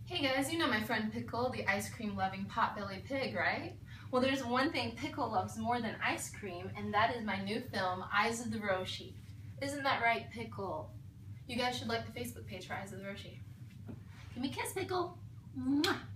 Hey guys, you know my friend Pickle, the ice cream loving potbelly pig, right? Well, there's one thing Pickle loves more than ice cream, and that is my new film, Eyes of the Roshi. Isn't that right, Pickle? You guys should like the Facebook page for Eyes of the Roshi. Give me a kiss, Pickle. Mwah.